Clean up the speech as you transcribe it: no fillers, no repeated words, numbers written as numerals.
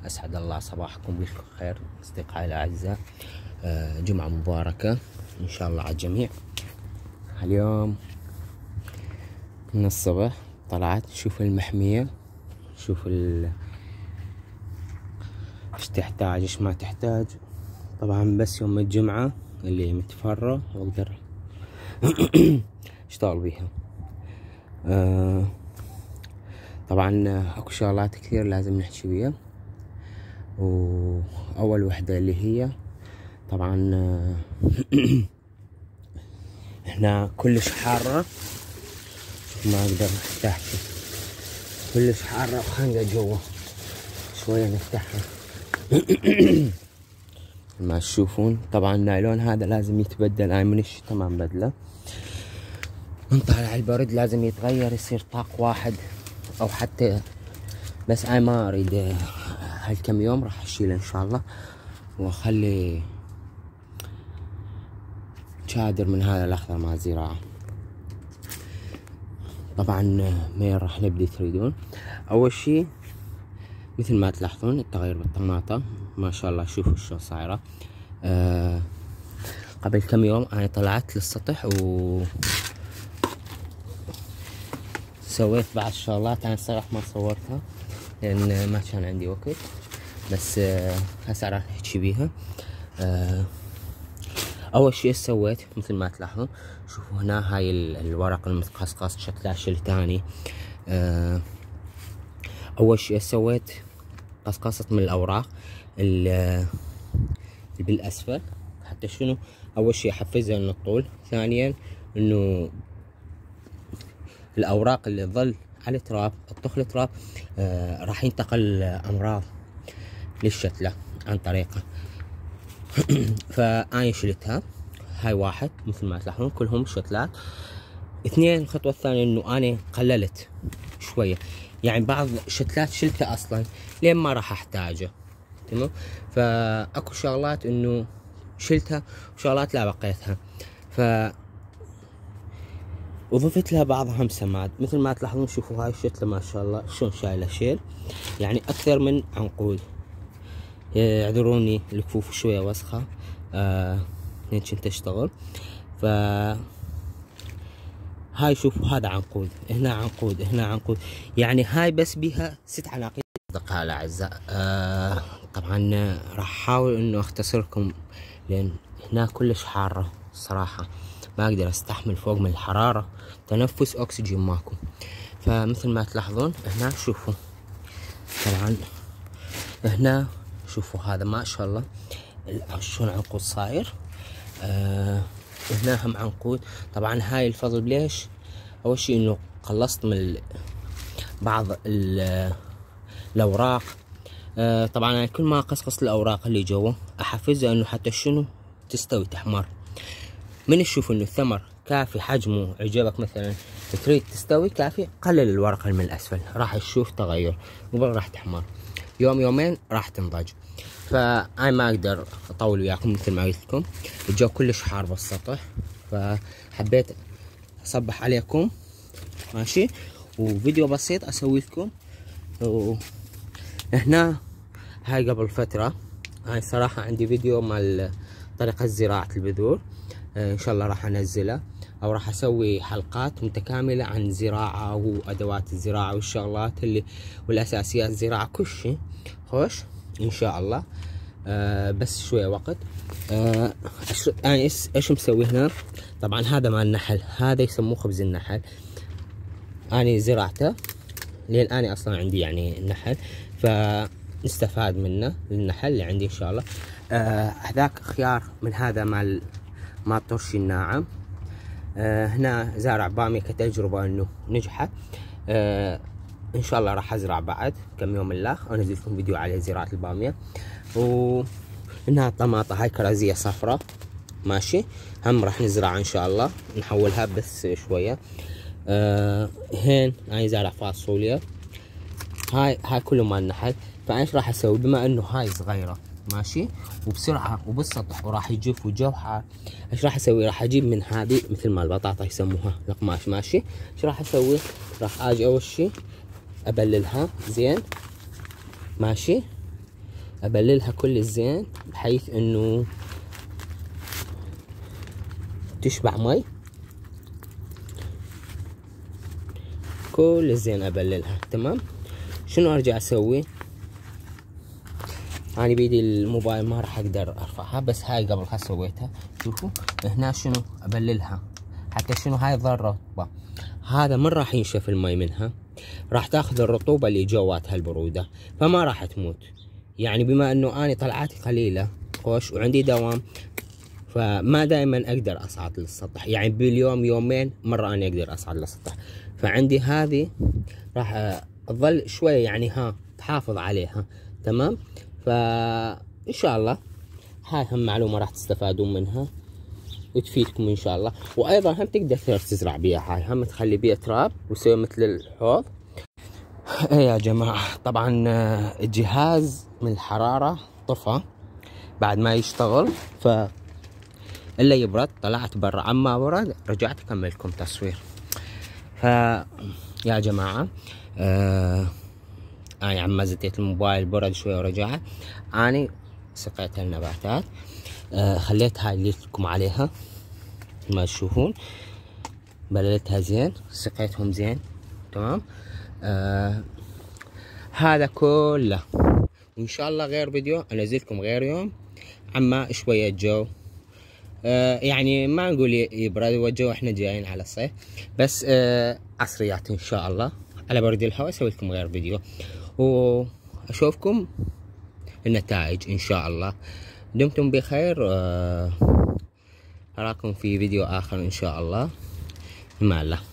أسعد الله صباحكم بكل خير أصدقائي الأعزاء. جمعة مباركة إن شاء الله على الجميع. اليوم من الصبح طلعت شوف المحمية، شوف ايش تحتاج ايش ما تحتاج. طبعا بس يوم الجمعة اللي متفرغ واقدر اشتغل بيها. طبعا اكو شغلات كثير لازم نحكي بيها، واول وحدة اللي هي طبعا هنا كلش حارة، ما اقدر احكي كلش حارة وخانقة جوا، شوية نفتحها. ما تشوفون طبعا النايلون هذا لازم يتبدل، اي من الشتا ما نبدله، من طالع البرد لازم يتغير يصير طاق واحد، او حتى بس اي ما اريد هالكم يوم راح اشيله ان شاء الله واخلي شادر من هذا الاخضر مع الزراعة. طبعا مين راح نبدي تريدون؟ اول شي مثل ما تلاحظون التغير بالطماطة ما شاء الله، شوفوا شلون صايرة. قبل كم يوم انا طلعت للسطح سويت بعض الشغلات، انا الصراحة ما صورتها لان ما كان عندي وقت، بس هسه راح نحكي بيها. اول شيء سويت مثل ما تلاحظون، شوفوا هنا هاي الورق المتقصقص شكلها شيء ثاني. اول شيء سويت قصقصت من الاوراق اللي بالاسفل، حتى شنو اول شيء احفزها من الطول، ثانيا انه الاوراق اللي تظل على التراب تطخ التراب راح ينتقل امراض للشتلة عن طريقه. فأنا شلتها، هاي واحد مثل ما تلاحظون كلهم شتلات. اثنين الخطوة الثانية انه انا قللت شوية، يعني بعض الشتلات شلتها اصلا لين ما راح احتاجه، تمام. فاكو شغلات انه شلتها وشغلات لا بقيتها، وضفت لها بعضها مسمات مثل ما تلاحظون. شوفوا هاي الشتلة ما شاء الله شلون شايلة شيل، يعني اكثر من عنقود. اعذروني الكفوف شوية وسخة لين كنت اشتغل. ف هاي شوفوا هذا عنقود، هنا عنقود، هنا عنقود، يعني هاي بس بيها 6 عناقيد. اصدقائي الاعزاء طبعا راح احاول انه اختصر لكم لان هنا كلش حارة صراحة، ما اقدر استحمل فوق من الحرارة، تنفس اكسجين ماكو. فمثل ما تلاحظون هنا شوفوا طبعا هنا شوفوا هذا ما شاء الله شلون عنقود صاير. هنا هم عنقود. طبعا هاي الفضل ليش؟ اول شيء انه قلصت من بعض الاوراق. طبعا انا كل ما اقصقص الاوراق اللي جوا احفزها انه حتى شنو تستوي تحمر. من تشوف انه الثمر كافي حجمه عجبك مثلا تريد تستوي كافي، قلل الورقة من الاسفل راح تشوف تغير، قبل راح تحمر يوم يومين راح تنضج. فانا ما اقدر اطول وياكم مثل ما قلت لكم، الجو كلش حار بالسطح، فحبيت اصبح عليكم ماشي وفيديو بسيط اسوي لكم. هنا هاي قبل فترة هاي صراحة عندي فيديو مال طريقة زراعة البذور، ان شاء الله راح انزله او راح اسوي حلقات متكاملة عن زراعة وادوات الزراعة والشغلات اللي والاساسيات الزراعة كل شيء خوش ان شاء الله. بس شوية وقت. انا ايش مسوي هنا؟ طبعا هذا مال النحل، هذا يسموه خبز النحل، انا زرعته لان انا اصلا عندي يعني النحل، فنستفاد منه للنحل اللي عندي ان شاء الله. هذاك خيار من هذا مال طرشي الناعم. هنا زارع بامية كتجربة انه نجحت. ان شاء الله راح ازرع بعد كم يوم الله انزل لكم فيديو على زراعة البامية. وهنا طماطة هاي كرزية صفراء ماشي، هم راح نزرعها ان شاء الله، نحولها بس شوية. هين انا زارع فاصوليا، هاي كله مال النحل. فايش راح اسوي بما انه هاي صغيرة ماشي وبسرعة وبالسطح وراح يجف والجو حار، ايش راح اسوي؟ راح اجيب من هذه مثل ما البطاطا يسموها القماش ماشي. ايش راح اسوي؟ راح اجي اول شي ابللها زين ماشي، ابللها كل الزين بحيث انه تشبع مي. كل الزين ابللها تمام. شنو ارجع اسوي؟ انا بيدي الموبايل ما راح اقدر ارفعها، بس هاي قبل سويتها. شوفوا هنا شنو ابللها حتى شنو هاي تظل رطبة. هذا من راح ينشف المي منها، راح تاخذ الرطوبة اللي جواتها البرودة، فما راح تموت. يعني بما انه اني طلعاتي قليلة خوش وعندي دوام، فما دائما اقدر اصعد للسطح. يعني باليوم يومين مرة انا اقدر اصعد للسطح، فعندي هذه راح تظل شوية يعني تحافظ عليها تمام. فان شاء الله هاي هم معلومة راح تستفادون منها وتفيدكم ان شاء الله. وايضا هم تقدر تزرع بيها، هاي هم تخلي بيها تراب وتسوي مثل الحوض. ايه يا جماعة، طبعا الجهاز من الحرارة طفى بعد ما يشتغل، ف الا يبرد طلعت برا، عما برد رجعت اكملكم تصوير. ف يا جماعة انا عما زتيت الموبايل برد شوية ورجعت. اني سقيت النباتات، خليت هاي اللي لكم عليها ما تشوفون، بللتها زين، سقيتهم زين تمام. هذا كله، وان شاء الله غير فيديو انزلكم غير يوم عما شوية جو. يعني ما نقول يبرد والجو احنا جايين على الصيف، بس عصريات ان شاء الله على برد الهواء اسوي لكم غير فيديو، واشوفكم النتائج ان شاء الله. دمتم بخير، اراكم في فيديو اخر ان شاء الله. مع الله.